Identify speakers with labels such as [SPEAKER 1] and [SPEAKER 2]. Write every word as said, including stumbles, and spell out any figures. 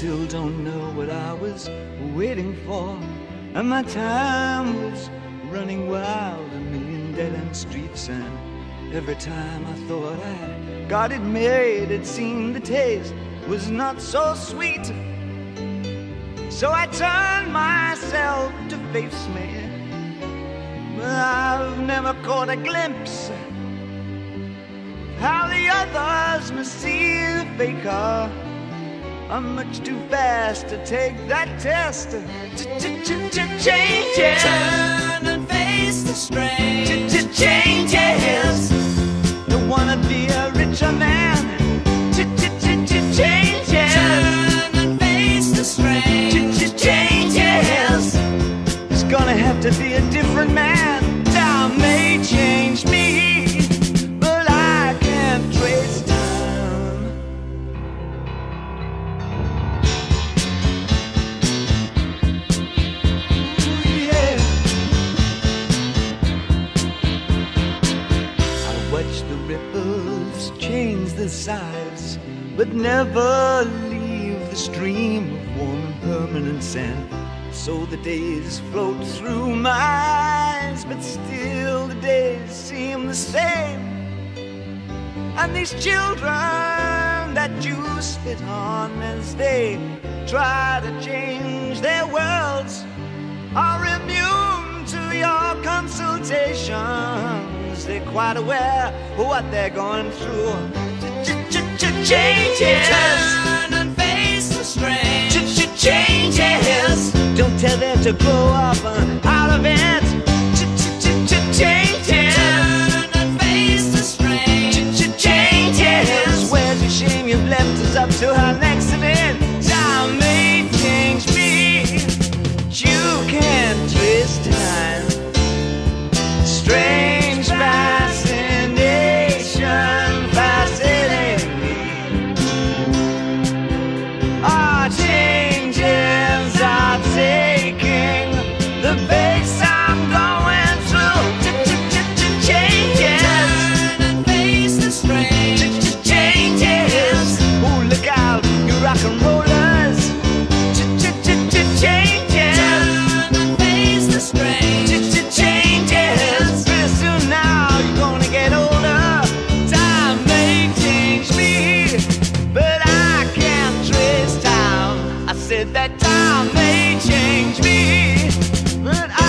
[SPEAKER 1] still don't know what I was waiting for. And my time was running wild, a million dead-end streets. And every time I thought I got it made, it seemed the taste was not so sweet. So I turned myself to face me, but I've never caught a glimpse how the others must see the faker. I'm much too fast to take that test. Changes.
[SPEAKER 2] Turn and face the strain.
[SPEAKER 1] Changes. Don't wanna be a richer man. Changes.
[SPEAKER 2] Turn and face the strain.
[SPEAKER 1] Changes. It's gonna have to be a different man. Time may change me, but I can't trace time. Ooh, yeah. I watch the ripples change the size, but never leave the stream of warm and permanent sand. So the days float through my eyes, but still the days seem the same. And these children that you spit on as they try to change their worlds are immune to your consultations. They're quite aware of what they're going through. Changes.
[SPEAKER 2] Turn and face the strain.
[SPEAKER 1] Changes. Don't tell them to grow up out of it. Changes.
[SPEAKER 2] Turn and face the strain.
[SPEAKER 1] Changes. Where's your shame? You've left us up to our next event. Time may change me, but you can't twist time. Strange fascination fascinating me. Our changes are taking the pace I'm going through. Changes.
[SPEAKER 2] Turn and face the strain.
[SPEAKER 1] Changes. Oh, look out, you rock and rollers. Changes.
[SPEAKER 2] Turn and face the strain.
[SPEAKER 1] Changes. Pretty soon now you're gonna get older. Time may change me, but I can't trace time. I said that time may change me, but I